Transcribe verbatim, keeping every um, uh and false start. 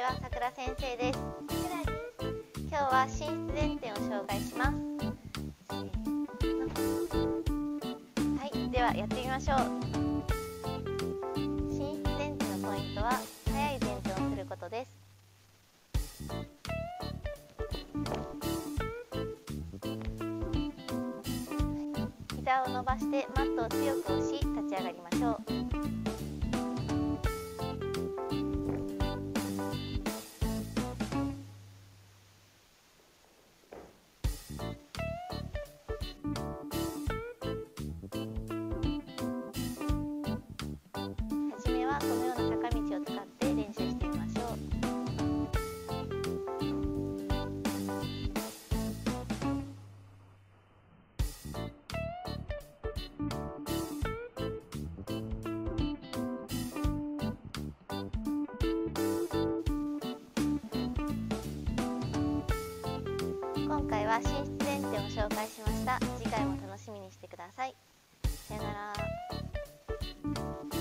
は、さくら先生です。今日は寝室前転を紹介します。はい、ではやってみましょう。寝室前転のポイントは、早い前転をすることです。膝を伸ばしてマットを強く押し、立ち上がりましょう。はじめはこのような坂道を使って練習してみましょう。今回は寝室前転を紹介しました。次回も楽しみにしてください。さよなら。